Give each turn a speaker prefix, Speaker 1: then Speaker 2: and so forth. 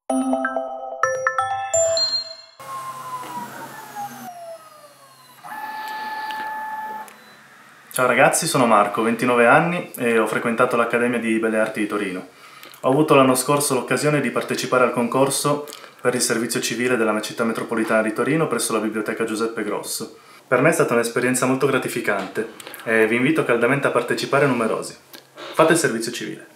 Speaker 1: Ciao ragazzi, sono Marco, 29 anni e ho frequentato l'Accademia di Belle Arti di Torino. Ho avuto l'anno scorso l'occasione di partecipare al concorso per il servizio civile della città metropolitana di Torino presso la Biblioteca Giuseppe Grosso. Per me è stata un'esperienza molto gratificante e vi invito caldamente a partecipare numerosi. Fate il servizio civile.